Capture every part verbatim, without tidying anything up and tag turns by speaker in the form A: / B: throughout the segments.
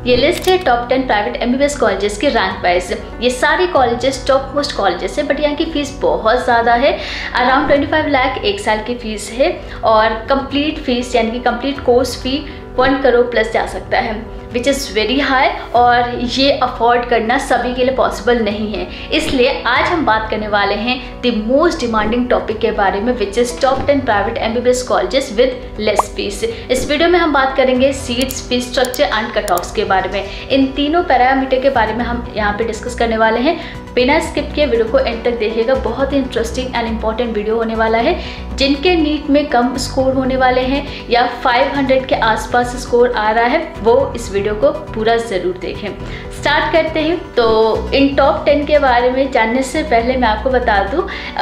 A: ये लिस्ट है top ten private MBBS colleges के रैंक वाइज। ये सारे कॉलेजेस टॉप मोस्ट कॉलेजेस है, बट यहाँ की फीस बहुत ज़्यादा है। अराउंड पच्चीस लाख एक साल की फीस है और कंप्लीट फीस यानी कि complete course fee one crore plus जा सकता है, विच इज़ वेरी हाई, और ये अफोर्ड करना सभी के लिए पॉसिबल नहीं है। इसलिए आज हम बात करने वाले हैं द मोस्ट डिमांडिंग टॉपिक के बारे में, which is top ten private MBBS colleges with less fees. इस वीडियो में हम बात करेंगे seats, fees structure and cut offs के बारे में। इन तीनों पैरामीटर के बारे में हम यहाँ पे डिस्कस करने वाले हैं। बिना स्किप किए वीडियो को एंड तक देखिएगा, बहुत ही इंटरेस्टिंग एंड इम्पॉर्टेंट वीडियो होने वाला है। जिनके नीट में कम स्कोर होने वाले हैं या पाँच सौ के आसपास स्कोर आ रहा है, वो इस वीडियो को पूरा ज़रूर देखें। स्टार्ट करते हैं। तो इन टॉप टेन के बारे में जानने से पहले मैं आपको बता दूं,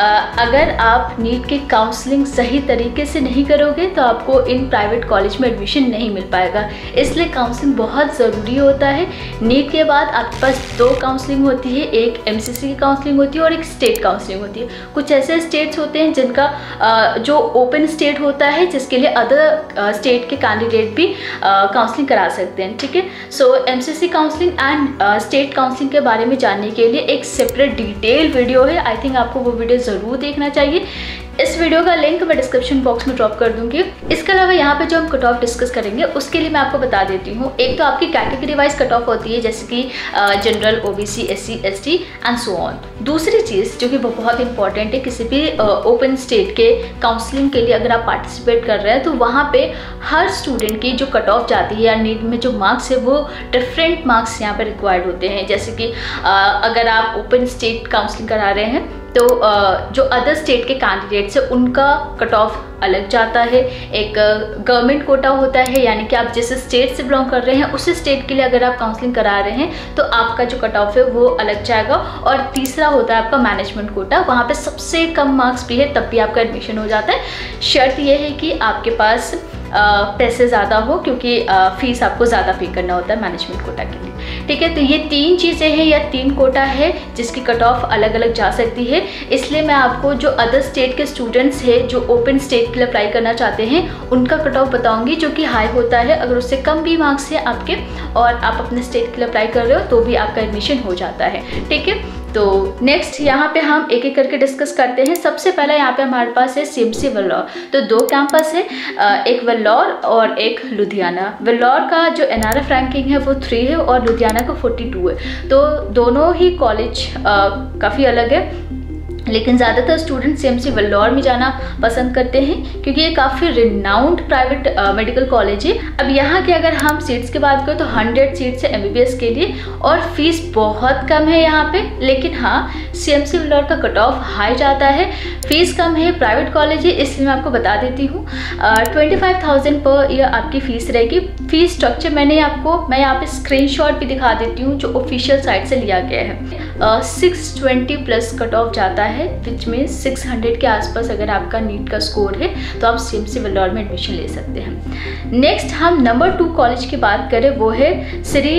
A: अगर आप नीट की काउंसलिंग सही तरीके से नहीं करोगे तो आपको इन प्राइवेट कॉलेज में एडमिशन नहीं मिल पाएगा। इसलिए काउंसलिंग बहुत ज़रूरी होता है। नीट के बाद आपके पास दो काउंसलिंग होती है, एक एमसीसी की काउंसलिंग होती है और एक स्टेट काउंसलिंग होती है। कुछ ऐसे स्टेट्स होते हैं जिनका जो ओपन स्टेट होता है, जिसके लिए अदर स्टेट के कैंडिडेट भी काउंसलिंग करा सकते हैं, ठीक है। So MCC counselling and state counselling के बारे में जानने के लिए एक सेपरेट डिटेल वीडियो है। आई थिंक आपको वो वीडियो ज़रूर देखना चाहिए। इस वीडियो का लिंक मैं डिस्क्रिप्शन बॉक्स में ड्रॉप कर दूंगी। इसके अलावा यहाँ पे जो हम कट ऑफ डिस्कस करेंगे उसके लिए मैं आपको बता देती हूँ। एक तो आपकी कैटेगरी वाइज कट ऑफ होती है, जैसे कि general, OBC, SC, ST and so on. दूसरी चीज़ जो कि वो बहुत इंपॉर्टेंट है, किसी भी ओपन स्टेट के काउंसलिंग के लिए अगर आप पार्टिसिपेट कर रहे हैं तो वहाँ पे हर स्टूडेंट की जो कट ऑफ जाती है या नीट में जो मार्क्स है वो डिफरेंट मार्क्स यहाँ पर रिक्वायर्ड होते हैं। जैसे कि अगर आप ओपन स्टेट काउंसलिंग करा रहे हैं तो जो अदर स्टेट के कैंडिडेट्स हैं उनका कट ऑफ अलग जाता है। एक गवर्नमेंट कोटा होता है, यानी कि आप जिस स्टेट से बिलोंग कर रहे हैं उस स्टेट के लिए अगर आप काउंसलिंग करा रहे हैं तो आपका जो कट ऑफ है वो अलग जाएगा। और तीसरा होता है आपका मैनेजमेंट कोटा, वहाँ पे सबसे कम मार्क्स भी है तब भी आपका एडमिशन हो जाता है। शर्त यह है कि आपके पास आ, पैसे ज़्यादा हो, क्योंकि आ, फीस आपको ज़्यादा पे करना होता है मैनेजमेंट कोटा के लिए, ठीक है। तो ये तीन चीज़ें हैं या तीन कोटा है जिसकी कट ऑफ अलग अलग जा सकती है। इसलिए मैं आपको जो अदर स्टेट के स्टूडेंट्स हैं जो ओपन स्टेट के लिए अप्लाई करना चाहते हैं उनका कट ऑफ बताऊंगी, जो कि हाई होता है। अगर उससे कम भी मार्क्स है आपके और आप अपने स्टेट के लिए अप्लाई कर रहे हो तो भी आपका एडमिशन हो जाता है, ठीक है। तो नेक्स्ट यहाँ पे हम एक एक करके डिस्कस करते हैं। सबसे पहला यहाँ पे हमारे पास है सीएमसी वेल्लोर। तो दो कैंपस है, एक वेल्लोर और एक लुधियाना। वेल्लोर का जो एनआरएफ रैंकिंग है वो थ्री है और लुधियाना का फोर्टी टू है। तो दोनों ही कॉलेज काफ़ी अलग है, लेकिन ज़्यादातर स्टूडेंट सीएमसी वेल्लोर में जाना पसंद करते हैं क्योंकि ये काफ़ी रिनाउंड प्राइवेट मेडिकल कॉलेज है। अब यहाँ के अगर हम सीट्स की बात करें तो हंड्रेड सीट्स है एमबीबीएस के लिए और फीस बहुत कम है यहाँ पे। लेकिन हाँ, सीएमसी वेल्लोर का कट ऑफ हाई जाता है, फीस कम है, प्राइवेट कॉलेज है, इसलिए मैं आपको बता देती हूँ twenty five thousand per year आपकी फ़ीस रहेगी। फीस स्ट्रक्चर मैंने आपको मैं यहाँ पे स्क्रीनशॉट भी दिखा देती हूँ जो ऑफिशियल साइट से लिया गया है। Six twenty plus cut off जाता है, विच मीन सिक्स हंड्रेड के आसपास अगर आपका नीट का स्कोर है तो आप सीएमसी वेल्लोर में एडमिशन ले सकते हैं। नेक्स्ट हम नंबर टू कॉलेज की बात करें, वो है Shri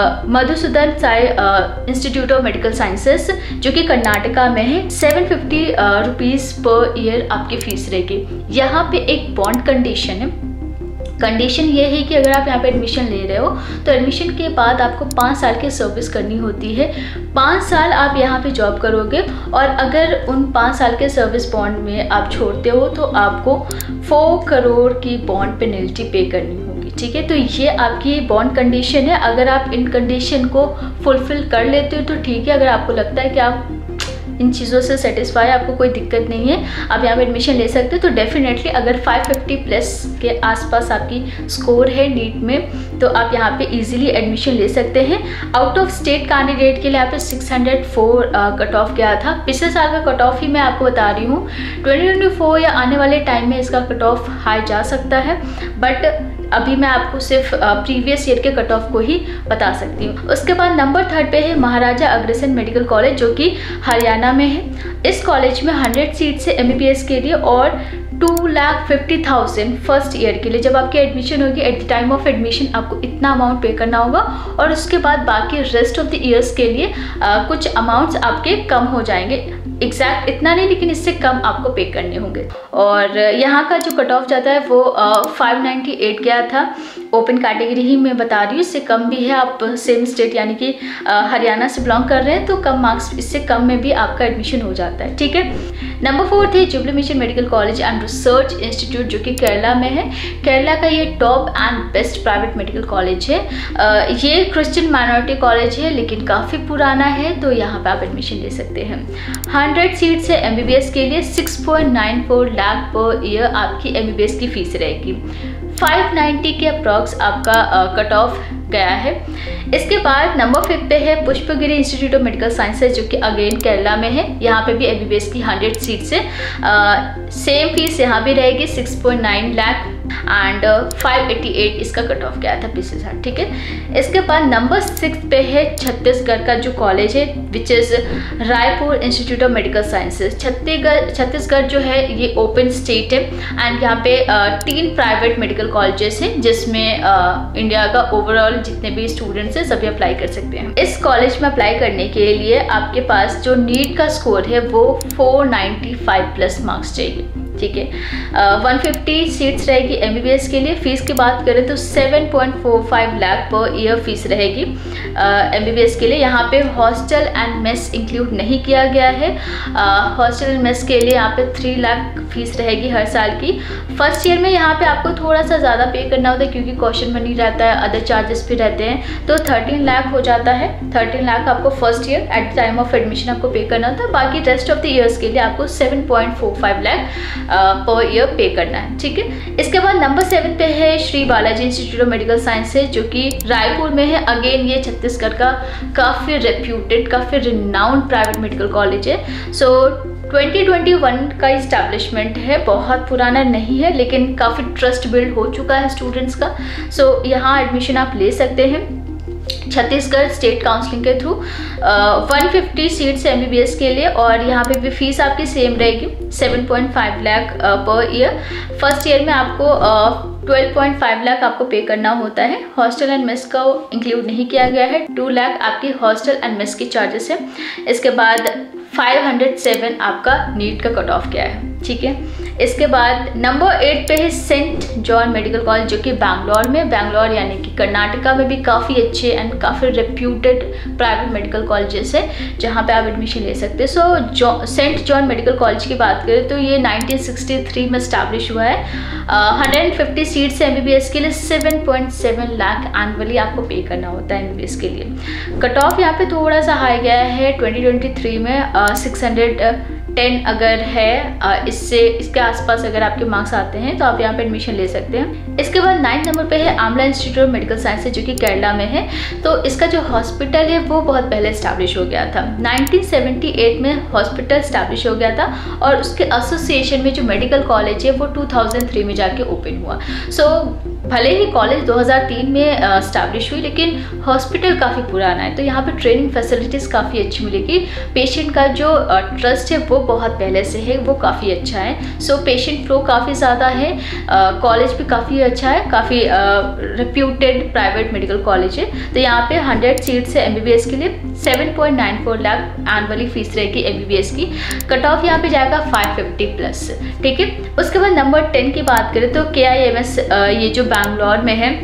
A: Madhusudan Sai institute of medical sciences, जो कि कर्नाटका में है। Seven fifty rupees per year आपकी फीस रहेगी। यहाँ पे एक बॉन्ड कंडीशन है। कंडीशन ये है कि अगर आप यहाँ पे एडमिशन ले रहे हो तो एडमिशन के बाद आपको पाँच साल की सर्विस करनी होती है। पाँच साल आप यहाँ पे जॉब करोगे और अगर उन पाँच साल के सर्विस बॉन्ड में आप छोड़ते हो तो आपको फोर करोड़ की बॉन्ड पेनल्टी पे करनी होगी, ठीक है। तो ये आपकी बॉन्ड कंडीशन है। अगर आप इन कंडीशन को फुलफिल कर लेते हो तो ठीक है। अगर आपको लगता है कि आप इन चीज़ों से सेटिस्फाई, आपको कोई दिक्कत नहीं है, आप यहाँ पे एडमिशन ले सकते हो, तो डेफिनेटली अगर फाइव फिफ्टी प्लस के आसपास आपकी स्कोर है नीट में तो आप यहाँ पे इजीली एडमिशन ले सकते हैं। आउट ऑफ स्टेट कैंडिडेट के लिए यहाँ पे six hundred four cut off गया था। पिछले साल का कट ऑफ ही मैं आपको बता रही हूँ। ट्वेंटी ट्वेंटी फोर या आने वाले टाइम में इसका कट ऑफ हाई जा सकता है, बट अभी मैं आपको सिर्फ प्रीवियस ईयर के कट ऑफ को ही बता सकती हूँ। उसके बाद नंबर थर्ड पे है महाराजा अग्रसेन मेडिकल कॉलेज, जो कि हरियाणा में है। इस कॉलेज में हंड्रेड सीट्स है एमबीबीएस के लिए और two lakh fifty thousand first year के लिए। जब आपकी एडमिशन होगी, at the time of admission आपको इतना अमाउंट पे करना होगा और उसके बाद बाकी रेस्ट ऑफ द ईयर्स के लिए आ, कुछ अमाउंट्स आपके कम हो जाएंगे। एग्जैक्ट इतना नहीं, लेकिन इससे कम आपको पे करने होंगे। और यहाँ का जो कट ऑफ जाता है वो फाइव नाइन्टी एट गया था। ओपन कैटेगरी ही मैं बता रही हूँ, इससे कम भी है। आप सेम स्टेट यानी कि हरियाणा से बिलोंग कर रहे हैं तो कम मार्क्स, इससे कम में भी आपका एडमिशन हो जाता है, ठीक है। नंबर फोर्थ है jubilee mission medical college and research institute, जो कि केरला में है। केरला का ये top and best private medical college है। ये क्रिश्चियन माइनॉरिटी कॉलेज है, लेकिन काफ़ी पुराना है, तो यहाँ पे आप एडमिशन ले सकते हैं। हंड्रेड सीट्स है एमबीबीएस के लिए। Six point nine four lakh per year आपकी एमबीबीएस की फीस रहेगी। फाइव नाइन्टी के अप्रॉक्स आपका कट ऑफ गया है। इसके बाद नंबर फिफ्थ पे है Pushpagiri institute of medical sciences, जो कि अगेन केरला में है। यहाँ पे भी एमबीबीएस की हंड्रेड सीट्स है। सेम फीस यहाँ भी रहेगी, six point nine lakh and five eighty eight इसका कट ऑफ गया था पिछले साल, ठीक है। इसके बाद नंबर सिक्स पे है छत्तीसगढ़ का जो कॉलेज है, which is Raipur institute of medical sciences. Chhattisgarh Chhattisgarh जो है ये ओपन स्टेट है एंड यहाँ पे uh, तीन प्राइवेट मेडिकल कॉलेजेस हैं, जिसमें uh, इंडिया का ओवरऑल जितने भी स्टूडेंट्स हैं सभी अप्लाई कर सकते हैं। इस कॉलेज में अप्लाई करने के लिए आपके पास जो नीट का स्कोर है वो four ninety five plus marks चाहिए, ठीक है। वन फिफ्टी सीट्स रहेगी एमबीबीएस के लिए। फीस की बात करें तो seven point four five lakh per year fees रहेगी एमबीबीएस uh, के लिए। यहाँ पे हॉस्टल एंड मेस इंक्लूड नहीं किया गया है। हॉस्टल एंड मेस के लिए यहाँ पे थ्री लाख फीस रहेगी हर साल की। फर्स्ट ईयर में यहाँ पे आपको थोड़ा सा ज़्यादा पे करना होता है, क्योंकि क्वेश्चन मनी रहता है, अदर चार्जेस भी रहते हैं, तो थर्टीन लाख हो जाता है। थर्टीन लाख आपको first year at the time of admission आपको पे करना होता है। बाकी रेस्ट ऑफ द ईयर्स के लिए आपको seven point four five lakh per year पे करना है, ठीक है। इसके बाद नंबर सेवन पे है Shri Balaji institute of medical sciences, जो कि रायपुर में है। अगेन ये छत्तीसगढ़ का काफ़ी रेप्यूटेड, काफ़ी रिनाउंड प्राइवेट मेडिकल कॉलेज है। सो ट्वेंटी ट्वेंटी वन का इस्टेब्लिशमेंट है, बहुत पुराना नहीं है, लेकिन काफ़ी ट्रस्ट बिल्ड हो चुका है स्टूडेंट्स का। सो so, यहाँ एडमिशन आप ले सकते हैं छत्तीसगढ़ स्टेट काउंसलिंग के through. One fifty seats MBBS के लिए, और यहाँ पे भी फीस आपकी सेम रहेगी, seven point five lakh per year. First year में आपको ट्वेल्व पॉइंट फाइव लाख आपको पे करना होता है। हॉस्टल एंड मेस का इंक्लूड नहीं किया गया है। टू लाख आपकी हॉस्टल एंड मेस की चार्जेस है। इसके बाद फाइव हंड्रेड सेवन आपका नीट का कट ऑफ गया है, ठीक है। इसके बाद नंबर एट पे है सेंट जॉन मेडिकल कॉलेज, जो कि बैंगलोर में, बैंगलोर यानी कि कर्नाटका में भी काफ़ी अच्छे एंड काफ़ी रेप्यूटेड प्राइवेट मेडिकल कॉलेजेस है, जहाँ पे आप एडमिशन ले सकते हैं। सो जो सेंट जॉन मेडिकल कॉलेज की बात करें तो ये नाइनटीन सिक्सटी थ्री में स्टैब्लिश हुआ है। हंड्रेड फिफ्टी सीट्स एमबीबीएस के लिए seven point seven lakh annually आपको पे करना होता है एमबीबीएस के लिए। कट ऑफ यहाँ पे थोड़ा सा हाई गया है ट्वेंटी ट्वेंटी थ्री में, सिक्स हंड्रेड टेन अगर है, इससे इसके आसपास अगर आपके मार्क्स आते हैं तो आप यहाँ पे एडमिशन ले सकते हैं। इसके बाद नाइन्थ नंबर पे है Amala institute of medical sciences, जो कि केरला में है। तो इसका जो हॉस्पिटल है वो बहुत पहले इस्टेब्लिश हो गया था, नाइनटीन सेवेंटी एट में हॉस्पिटल इस्टेब्लिश हो गया था, और उसके एसोसिएशन में जो मेडिकल कॉलेज है वो टू थाउजेंड थ्री में जाके ओपन हुआ। सो so, भले ही कॉलेज दो हज़ार तीन में इस्टेब्लिश हुई, लेकिन हॉस्पिटल काफ़ी पुराना है, तो यहाँ पे ट्रेनिंग फैसिलिटीज़ काफ़ी अच्छी मिलेगी। पेशेंट का जो ट्रस्ट है वो बहुत पहले से है, वो काफ़ी अच्छा है। सो पेशेंट फ्लो काफ़ी ज़्यादा है। कॉलेज भी काफ़ी अच्छा है, काफ़ी रेप्यूटेड प्राइवेट मेडिकल कॉलेज है। तो यहाँ पे हंड्रेड सीट्स है एमबीबीएस के लिए। Seven point nine four lakh annually fees रहेगी एमबीबीएस की। कट ऑफ यहाँ पे जाएगा फाइव फिफ्टी प्लस, ठीक है। उसके बाद नंबर टेन की बात करें तो के आई एम एस, ये जो बैंगलोर में है,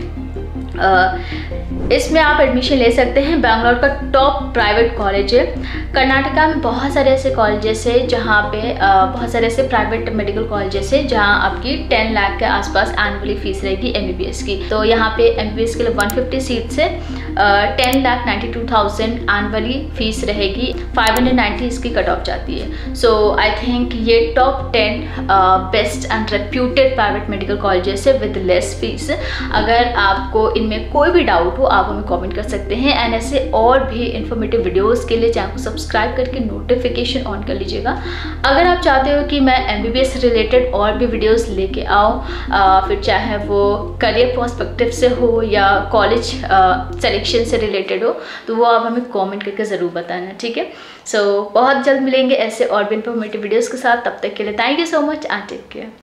A: इसमें आप एडमिशन ले सकते हैं। बैंगलोर का टॉप प्राइवेट कॉलेज है। कर्नाटका में बहुत सारे ऐसे कॉलेजेस है जहाँ पे बहुत सारे ऐसे प्राइवेट मेडिकल कॉलेजेस है जहाँ आपकी टेन लाख के आसपास एनुअली फीस रहेगी एमबीबीएस की। तो यहाँ पे एमबीबीएस के लिए वन फिफ्टी सीट्स है, ten lakh ninety two thousand annually fees रहेगी, फाइव हंड्रेड नाइन्टी इसकी कट ऑफ जाती है। सो आई थिंक ये top ten best and reputed private medical colleges है विद लेस फीस। अगर आपको इनमें कोई भी डाउट हो आप हमें कमेंट कर सकते हैं, एंड ऐसे और भी इंफॉर्मेटिव वीडियोस के लिए चैनल को सब्सक्राइब करके नोटिफिकेशन ऑन कर लीजिएगा। अगर आप चाहते हो कि मैं एमबीबीएस रिलेटेड और भी वीडियोस लेके आऊँ, फिर चाहे वो करियर पर्सपेक्टिव से हो या कॉलेज सिलेक्शन से रिलेटेड हो, तो वो आप हमें कमेंट करके ज़रूर बताना, ठीक है। सो so, बहुत जल्द मिलेंगे ऐसे और भी इंफॉर्मेटिव वीडियोज़ के साथ। तब तक के लिए thank you so much and take care.